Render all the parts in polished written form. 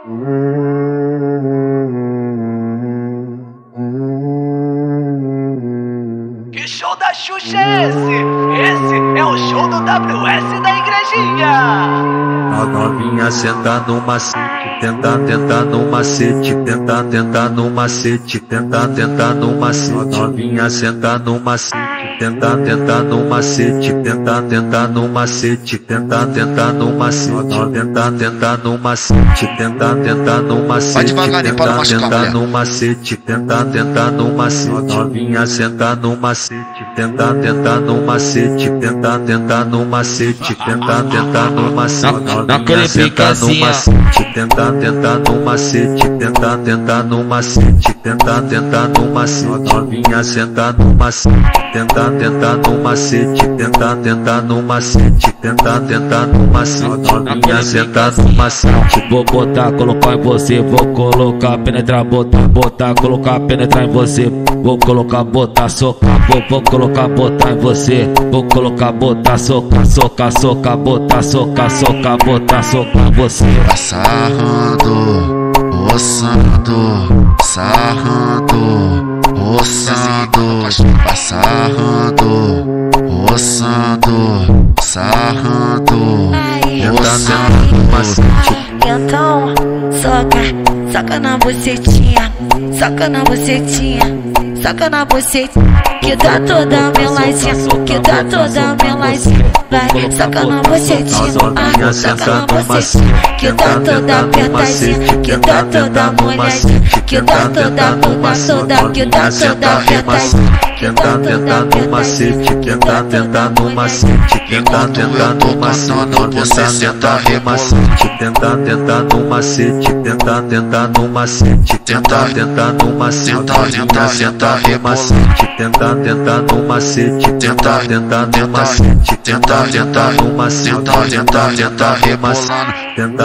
Que show da Xuxa é esse? Esse é o show do WS da igrejinha. A novinha senta no macete, tenta no macete, tenta no macete, tenta no macete. A novinha senta no macete, tenta no macete, tenta no macete, tenta no macete, tenta no macete, tenta no macete. Vai devagarinho para não machucar, no macete, tenta no macete. A novinha senta no macete, tenta no macete, tenta no macete, tenta no macete. Naquele pique assim, tenta no macete, tenta no macete, tenta no macete. Novinha senta no macete, tenta no macete, tenta no macete, tenta no macete. Novinha senta no macete. Vou botar, colocar em você, vou colocar, penetrar, botar, colocar, penetrar em você. Vou colocar, botar, socar, vou colocar, botar em você. Vou colocar, botar, socar, botar, socar, botar, socar você. Vai sarrando, roçando, sarrando, roçando. Vai sarrando, roçando, sarrando, roçando. Então, soca na bucetinha, soca na bucetinha, soca na bucetinha, que dá toda meladinha, que dá toda meladinha. Vai, soca na bucetinha, soca na bucetinha, que dá toda apertadinha, que dá toda molhadinha, que dá toda, que dá toda apertadinha, que dá toda apertadinha, que dá toda molhadinha. Enquanto eu tô passando, você senta macete, tenta no macete, tenta no macete, tenta no macete, senta macete, tenta no macete, tenta no macete, tenta no macete, tenta rebolando, tenta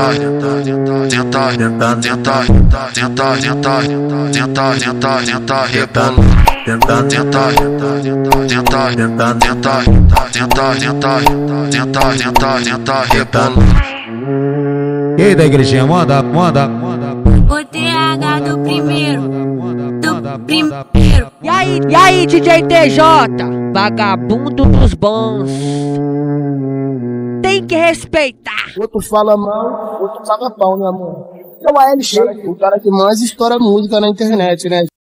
rebolando, tenta rebolando. E aí da igrejinha, manda. O TH do primeiro. E aí, DJ TJ? Vagabundo dos bons. Tem que respeitar. Outro fala mal, outro paga pau, né, amor? É o ALX, o cara que mais estoura música na internet, né?